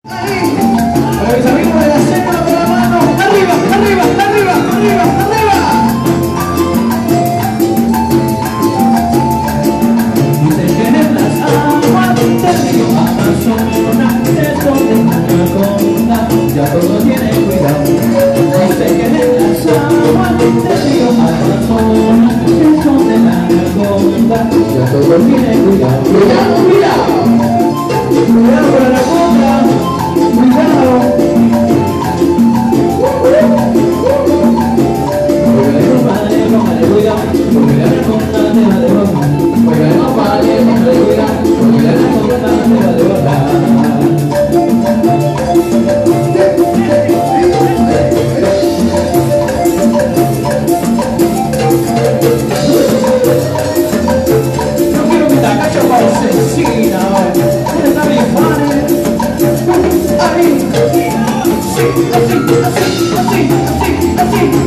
Para mis amigos de la cena, con la mano arriba, arriba, arriba, arriba, arriba. Dicen que en las aguas del río Amazonas es donde anaconda, ya todo tiene cuidado. Dicen que en las aguas del río Amazonas es donde anaconda, ya todo tiene cuidado. Cuidado, cuidado. Cuidado con la anaconda. Cuidado. Porque la anaconda te va a derrotar. Porque la anaconda te va a derrotar. Porque la anaconda te va a derrotar. Yo quiero que esta cacha para asesina. ¿Dónde está mi padre? Ahí. Así, así, así, así, así, así.